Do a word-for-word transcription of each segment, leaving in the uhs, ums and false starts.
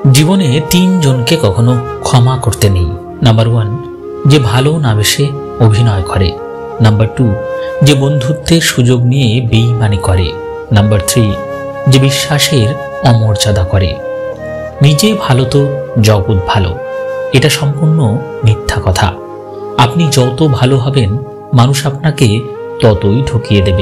জীবনে তিনজনকে কখনো ক্ষমা করতে নেই। নাম্বার ওয়ান, যে ভালো না বেশে অভিনয় করে। নাম্বার টু, যে বন্ধুত্বের সুযোগ নিয়ে বেইমানি করে। নাম্বার থ্রি, যে বিশ্বাসের অমর্যাদা করে। নিজে ভালো তো জগৎ ভালো, এটা সম্পূর্ণ মিথ্যা কথা। আপনি যত ভালো হবেন মানুষ আপনাকে ততই ঠকিয়ে দেবে।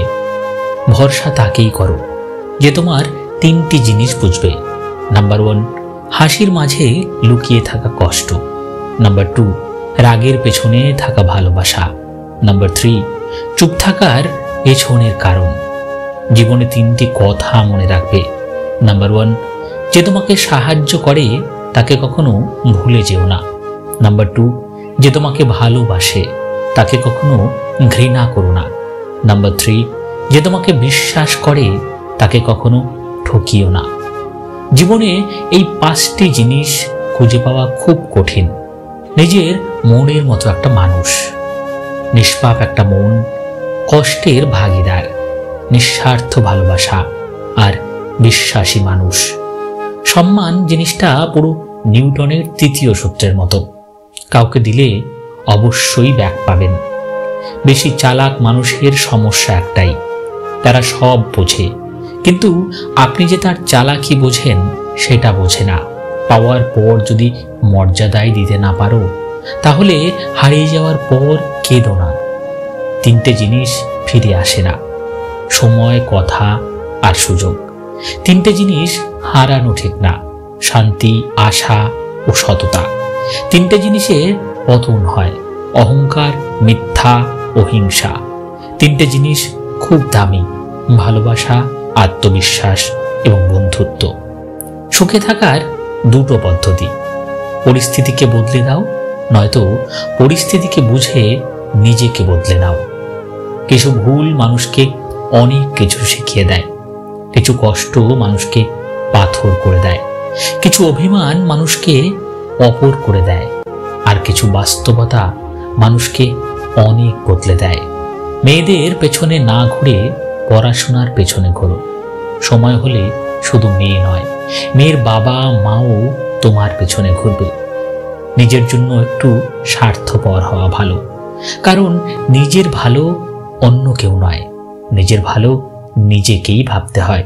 ভরসা তাকেই করো যে তোমার তিনটি জিনিস বুঝবে। নাম্বার ওয়ান, হাসির মাঝে লুকিয়ে থাকা কষ্ট। নাম্বার টু, রাগের পেছনে থাকা ভালোবাসা। নাম্বার থ্রি, চুপ থাকার পেছনের কারণ। জীবনে তিনটি কথা মনে রাখবে। নাম্বার ওয়ান, যে তোমাকে সাহায্য করে তাকে কখনো ভুলে যেও না। নাম্বার টু, যে তোমাকে ভালোবাসে তাকে কখনো ঘৃণা করো না। নাম্বার থ্রি, যে তোমাকে বিশ্বাস করে তাকে কখনো ঠকিও না। জীবনে এই পাঁচটি জিনিস খুঁজে পাওয়া খুব কঠিন। নিজের মনের মতো একটা মানুষ, নিষ্পাপ একটা মন, কষ্টের ভাগিদার, নিঃস্বার্থ ভালোবাসা আর বিশ্বাসী মানুষ। সম্মান জিনিসটা পুরো নিউটনের তৃতীয় সূত্রের মতো, কাউকে দিলে অবশ্যই ব্যাক পাবেন। বেশি চালাক মানুষের সমস্যা একটাই, তারা সব বোঝে, কিন্তু আপনি যে তার চালাকি বোঝেন সেটা বোঝে না। পাওয়ার পর যদি মর্যাদাই দিতে না পারো তাহলে হারিয়ে যাওয়ার পর কেঁদো না। তিনটে জিনিস ফিরে আসে না, সময়, কথা আর সুযোগ। তিনটে জিনিস হারানো ঠিক না, শান্তি, আশা ও সততা। তিনটে জিনিসের পতন হয়, অহংকার, মিথ্যা ও হিংসা। তিনটে জিনিস খুব দামি, ভালোবাসা, আত্মবিশ্বাস এবং বন্ধুত্ব। সুখে থাকার দুটো পদ্ধতি, পরিস্থিতিকে বদলে দাও, নয়তো পরিস্থিতিকে বুঝে নিজেকে বদলে নাও। কিছু ভুল মানুষকে অনেক কিছু শিখিয়ে দেয়, কিছু কষ্ট মানুষকে পাথর করে দেয়, কিছু অভিমান মানুষকে অপর করে দেয়, আর কিছু বাস্তবতা মানুষকে অনেক বদলে দেয়। মেয়েদের পেছনে না ঘুরে পড়াশোনার পেছনে ঘোরো। সময় হলে শুধু মেয়ে নয়, মেয়ের বাবা মাও তোমার পেছনে ঘুরবে। নিজের জন্য একটু স্বার্থপর হওয়া ভালো, কারণ নিজের ভালো অন্য কেউ নয়, নিজের ভালো নিজেকেই ভাবতে হয়।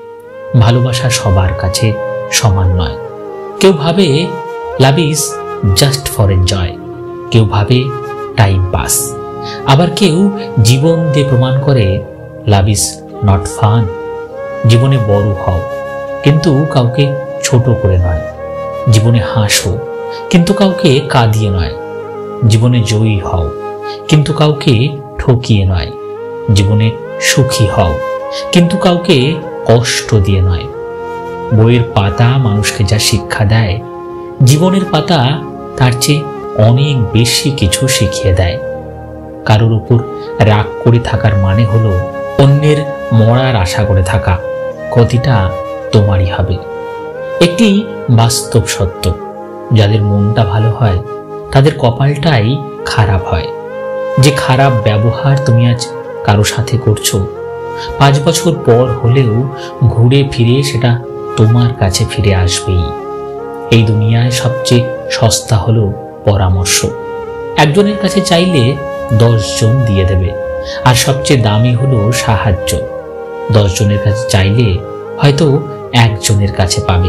ভালোবাসা সবার কাছে সমান নয়। কেউ ভাবে love is just for enjoy, কেউ ভাবে টাইম পাস, আবার কেউ জীবন দিয়ে প্রমাণ করে লাভ ইজ নট ফান। জীবনে বড় হও, কিন্তু কাউকে ছোট করে নয়। জীবনে হাসো, কিন্তু কাউকে কাঁদিয়ে নয়। জীবনে জয়ী হও, কিন্তু কাউকে ঠকিয়ে নয়। জীবনে সুখী হও, কিন্তু কাউকে কষ্ট দিয়ে নয়। বইয়ের পাতা মানুষকে যা শিক্ষা দেয়, জীবনের পাতা তার চেয়ে অনেক বেশি কিছু শিখিয়ে দেয়। কারোর উপর রাগ করে থাকার মানে হলো অন্যের মরার আশা করে থাকা, ক্ষতিটা তোমারই হবে। একটি বাস্তব সত্য, যাদের মনটা ভালো হয় তাদের কপালটাই খারাপ হয়। যে খারাপ ব্যবহার তুমি আজ কারো সাথে করছো, পাঁচ বছর পর হলেও ঘুরে ফিরে সেটা তোমার কাছে ফিরে আসবেই। এই দুনিয়ায় সবচেয়ে সস্তা হলো পরামর্শ। একজনের কাছে চাইলে দশ জন দিয়ে দেবে, আর সবচেয়ে দামি হলো সাহায্য। দশ জনের কাছে চাইলে হয়তো একজনের কাছে পাবে।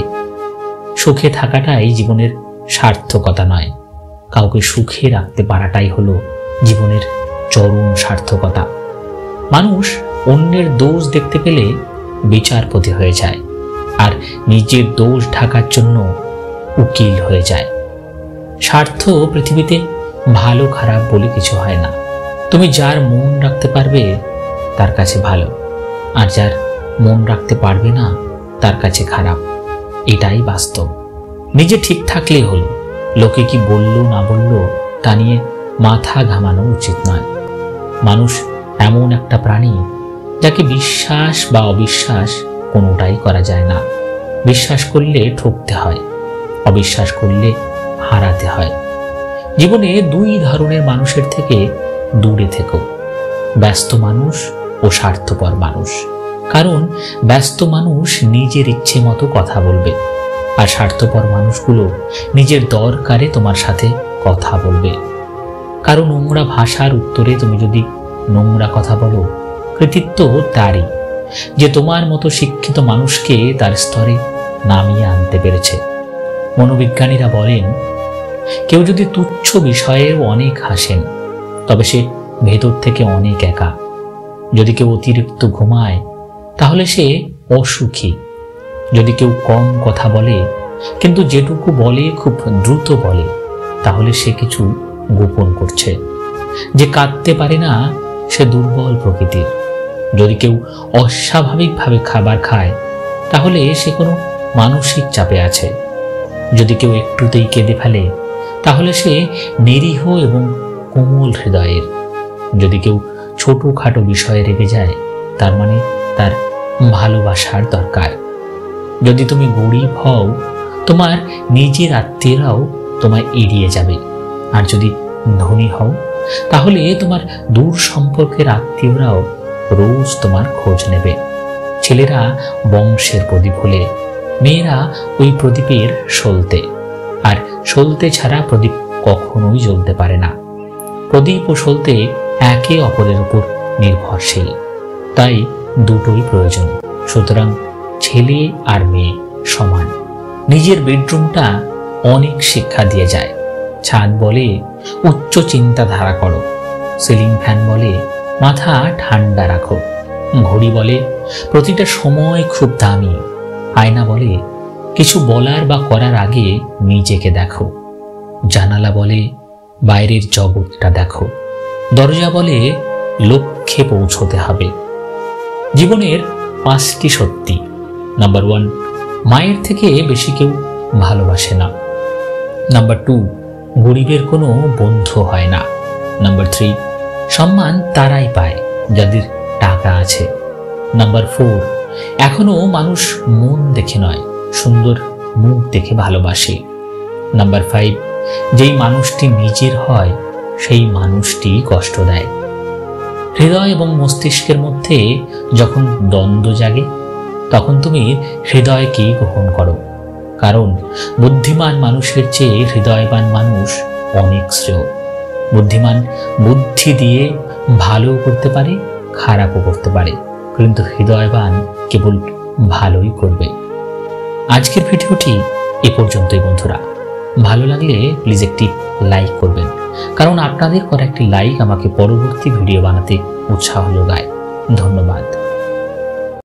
সুখে থাকাটাই জীবনের সার্থকতা নয়, কাউকে সুখে রাখতে পারাটাই হলো জীবনের চরম সার্থকতা। মানুষ অন্যের দোষ দেখতে পেলে বিচারপতি হয়ে যায়, আর নিজের দোষ ঢাকার জন্য উকিল হয়ে যায়। স্বার্থ পৃথিবীতে ভালো খারাপ বলে কিছু হয় না। তুমি যার মন রাখতে পারবে তার কাছে ভালো, আর যার মন রাখতে পারবে না তার কাছে খারাপ। এটাই বাস্তব। নিজে ঠিক থাকলেই হলো, লোকে কি বললো না বললো তা নিয়ে মাথা ঘামানো উচিত নয়। মানুষ এমন একটা প্রাণী যাকে বিশ্বাস বা অবিশ্বাস কোনোটাই করা যায় না। বিশ্বাস করলে ঠকতে হয়, অবিশ্বাস করলে হারাতে হয়। জীবনে দুই ধরনের মানুষের থেকে দূরে থেকো, ব্যস্ত মানুষ ও স্বার্থপর মানুষ। কারণ ব্যস্ত মানুষ নিজের ইচ্ছে মতো কথা বলবে, আর স্বার্থপর মানুষগুলো নিজের দরকারে তোমার সাথে কথা বলবে। কারো নোংরা ভাষার উত্তরে তুমি যদি নোংরা কথা বলো, কৃতিত্ব তারই যে তোমার মতো শিক্ষিত মানুষকে তার স্তরে নামিয়ে আনতে পেরেছে। মনোবিজ্ঞানীরা বলেন, কেউ যদি তুচ্ছ বিষয়েও অনেক হাসেন, তবে সে ভেতর থেকে অনেক একা। যদি কেউ অতিরিক্ত ঘুমায়, তাহলে সে অসুখী। যদি কেউ কম কথা বলে, কিন্তু যেটুকু বলে খুব দ্রুত বলে, তাহলে সে কিছু গোপন করছে। যে কাঁদতে পারে না, সে দুর্বল প্রকৃতির। যদি কেউ অস্বাভাবিকভাবে খাবার খায়, তাহলে সে কোনো মানসিক চাপে আছে। যদি কেউ একটুতেই কেঁদে ফেলে, তাহলে সে নিরীহ এবং কোমল হৃদয়ের। যদি কেউ ছোটখাটো বিষয়ে রেগে যায়, তার মানে তার ভালোবাসার দরকার। যদি তুমি গরিব হও, তোমার নিজের আত্মীয়রাও তোমায় এড়িয়ে যাবে। আর যদি ধনী হও, তাহলে তোমার দূর সম্পর্কের আত্মীয়রাও রোজ তোমার খোঁজ নেবে। ছেলেরা বংশের প্রদীপ হলে, মেয়েরা ওই প্রদীপের সলতে। আর সলতে ছাড়া প্রদীপ কখনোই জ্বলতে পারে না। প্রদীপ ও সলতে একে অপরের উপর নির্ভরশীল, তাই দুটোই প্রয়োজন। সুতরাং ছেলে আর মেয়ে সমান। নিজের বেডরুমটা অনেক শিক্ষা দিয়ে যায়। ছাদ বলে উচ্চ চিন্তাধারা করো, সিলিং ফ্যান বলে মাথা ঠান্ডা রাখো, ঘড়ি বলে প্রতিটা সময় খুব দামি, আয়না বলে কিছু বলার বা করার আগে নিজেকে দেখো, জানালা বলে বাইরের জগৎটা দেখো, দরজা বলে লক্ষ্যে পৌঁছতে হবে। জীবনের পাঁচটি সত্যি। নাম্বার ওয়ান, মায়ের থেকে বেশি কেউ ভালোবাসে না। নাম্বার টু, গরিবের কোনো বন্ধু হয় না। নাম্বার থ্রি, সম্মান তারাই পায় যাদের টাকা আছে। নাম্বার ফোর, এখনো মানুষ মন দেখে নয়, সুন্দর মুখ দেখে ভালোবাসে। নাম্বার ফাইভ, যেই মানুষটি নিজের হয়, সেই মানুষটি কষ্ট দেয়। হৃদয় এবং মস্তিষ্কের মধ্যে যখন দ্বন্দ্ব জাগে, তখন তুমি হৃদয়কেই গ্রহণ করো। কারণ বুদ্ধিমান মানুষের চেয়ে হৃদয়বান মানুষ অনেক শ্রেয়। বুদ্ধিমান বুদ্ধি দিয়ে ভালো করতে পারে, খারাপও করতে পারে, কিন্তু হৃদয়বান কেবল ভালোই করবে। আজকের ভিডিওটি এ পর্যন্তই বন্ধুরা। ভালো লাগলে প্লিজ একটি লাইক করবেন, কারণ আপনাদের করা একটি লাইক আমাকে পরবর্তী ভিডিও বানাতে উৎসাহ যোগায়। ধন্যবাদ।